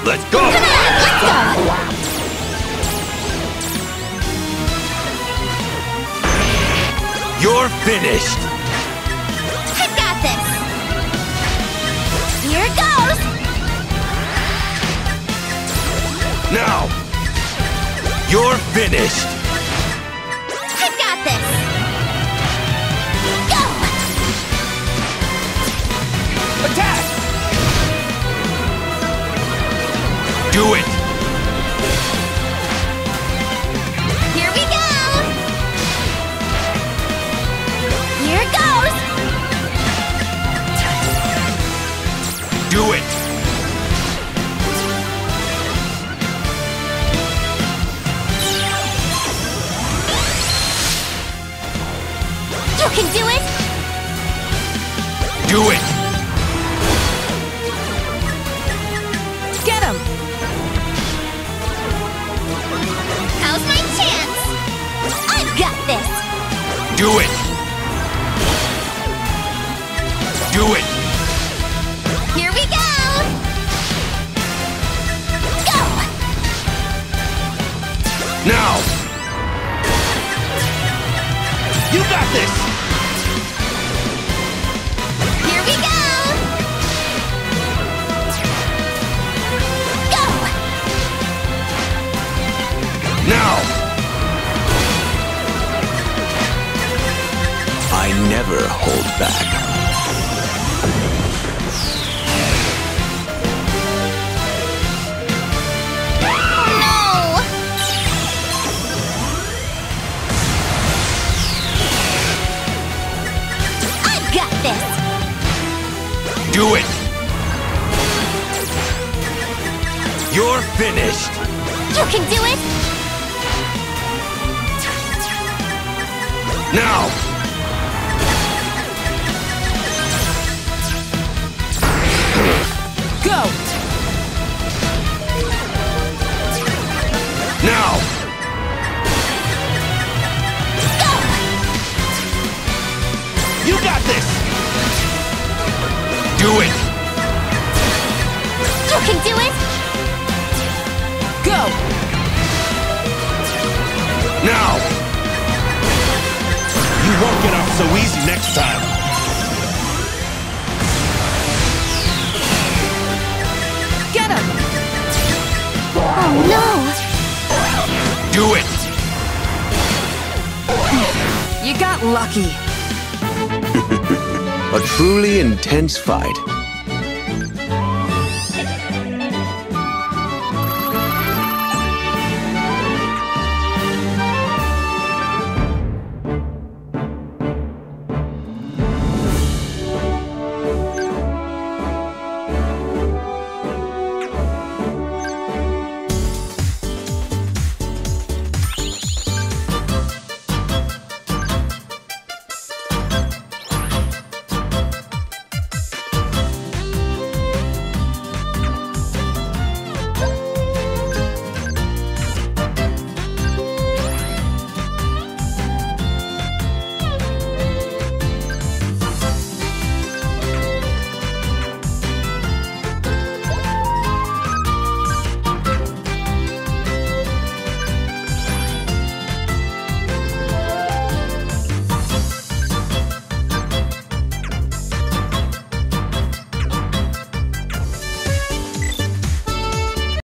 Let's go! Come on, let's go! You're finished! I've got this! Here goes! Now! You're finished! I've got this! Go! Attack! Do it! Here we go! Here goes! Do it! You can do it! Do it! Get him! How's my chance? I've got this! Do it! Do it! Here we go! Go! Now! You got this! Here we go! Go! Now! I never hold back. No! I've got this! Do it! You're finished! You can do it! Now! Go! Now! Go! You got this! Do it! You can do it! Go! Now! You won't get off so easy next time! Get him! Oh no! Do it! You got lucky. A truly intense fight.